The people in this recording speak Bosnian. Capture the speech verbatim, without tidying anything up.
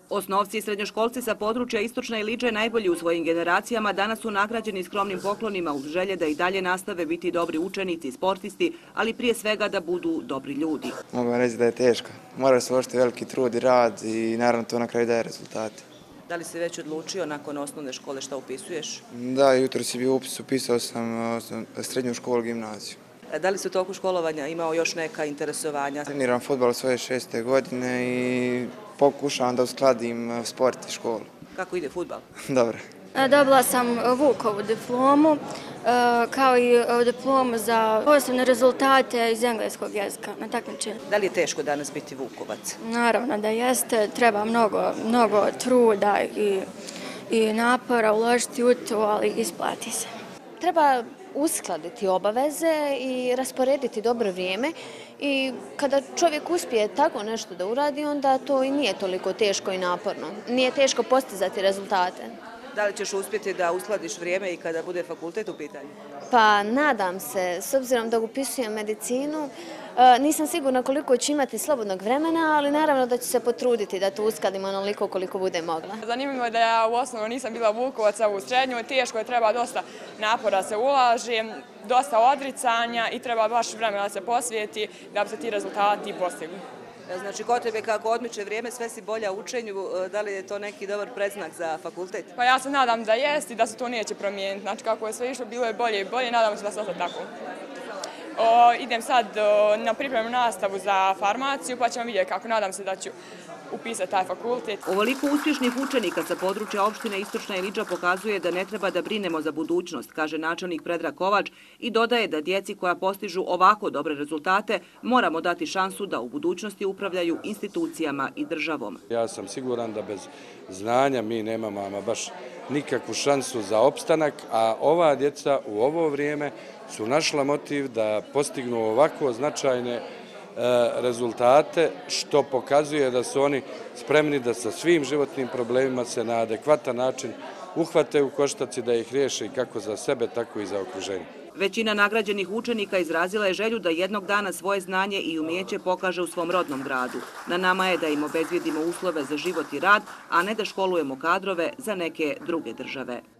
Osnovci i srednjoškolci sa područja Istočne Iliđe najbolji u svojim generacijama danas su nagrađeni skromnim poklonima uz želje da i dalje nastave biti dobri učenici i sportisti, ali prije svega da budu dobri ljudi. Mogu vam reći da je teško. Mora se uložiti veliki trud i rad i naravno to na kraju daje rezultate. Da li si već odlučio nakon osnovne škole šta upisuješ? Da, jutro si bio upis, upisao sam srednju školu, gimnaziju. Da li si u toku školovanja imao još neka interesovanja? Treniram fudbal svoje šeste godine i pokušavam da uskladim sport i školu. Kako ide fudbal? Dobro. Dobila sam Vukovu diplomu, kao i diplomu za posebne rezultate iz engleskog jezika na takmičenju. Da li je teško danas biti Vukovac? Naravno da jeste, treba mnogo, mnogo truda i, i napora uložiti u to, ali isplati se. Treba uskladiti obaveze i rasporediti dobro vrijeme i kada čovjek uspije tako nešto da uradi, onda to i nije toliko teško i naporno. Nije teško postizati rezultate. Da li ćeš uspjeti da uskladiš vrijeme i kada bude fakultet u pitanju? Pa nadam se, s obzirom da upisujem medicinu, nisam sigurna koliko ću imati slobodnog vremena, ali naravno da ću se potruditi da to uskladim onoliko koliko bude mogla. Zanimljivo je da ja u osnovu nisam bila Vukovac, a u srednjoj teško je, treba dosta napora se ulaži, dosta odricanja i treba baš vremena da se posvijeti da bi se ti rezultati postigli. Znači, kod tebe kako odmiče vrijeme, sve si bolja u učenju, da li je to neki dobar predznak za fakultet? Pa ja se nadam da jest i da se to neće promijeniti. Znači, kako je sve išlo, bilo je bolje i bolje, nadam se da se ostane tako. O, idem sad o, na pripremnu nastavu za farmaciju, pa ćemo vidjeti kako, nadam se da ću upisati taj fakultet. Ovoliko uspješnih učenika sa područja opštine Istočna Iliđa pokazuje da ne treba da brinemo za budućnost, kaže načelnik Predrag Kovač i dodaje da djeci koja postižu ovako dobre rezultate moramo dati šansu da u budućnosti upravljaju institucijama i državom. Ja sam siguran da bez znanja mi nemamo ama baš nikakvu šansu za opstanak, a ova djeca u ovo vrijeme su našla motiv da postignu ovako značajne rezultate, što pokazuje da su oni spremni da sa svim životnim problemima se na adekvatan način uhvate u koštac i da ih riješe i kako za sebe, tako i za okruženje. Većina nagrađenih učenika izrazila je želju da jednog dana svoje znanje i umijeće pokaže u svom rodnom gradu. Na nama je da im obezbijedimo uslove za život i rad, a ne da školujemo kadrove za neke druge države.